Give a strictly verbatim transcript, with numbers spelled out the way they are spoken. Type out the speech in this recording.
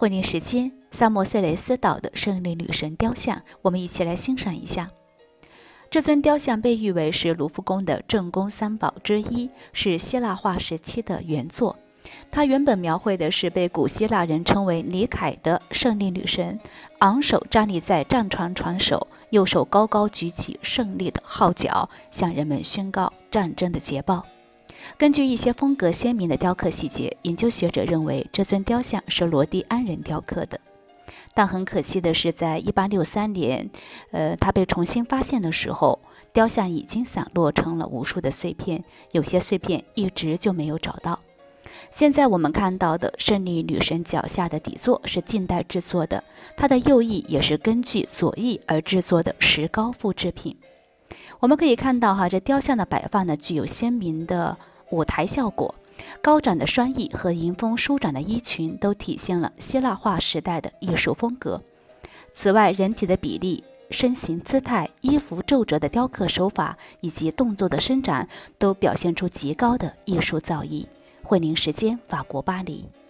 婚礼时间，萨莫塞雷斯岛的胜利女神雕像，我们一起来欣赏一下。这尊雕像被誉为是卢浮宫的镇宫三宝之一，是希腊化时期的原作。它原本描绘的是被古希腊人称为尼凯的胜利女神，昂首站立在战船船首，右手高高举起胜利的号角，向人们宣告战争的捷报。根据一些风格鲜明的雕刻细节，研究学者认为这尊雕像是罗蒂安人雕刻的。但很可惜的是，在一八六三年，呃，它被重新发现的时候，雕像已经散落成了无数的碎片，有些碎片一直就没有找到。现在我们看到的胜利女神脚下的底座是近代制作的，它的右翼也是根据左翼而制作的石膏复制品。我们可以看到哈，这雕像的摆放呢，具有鲜明的舞台效果。高展的双翼和迎风舒展的衣裙都体现了希腊化时代的艺术风格。此外，人体的比例、身形姿态、衣服皱褶的雕刻手法以及动作的伸展，都表现出极高的艺术造诣。惠宁时间，法国巴黎。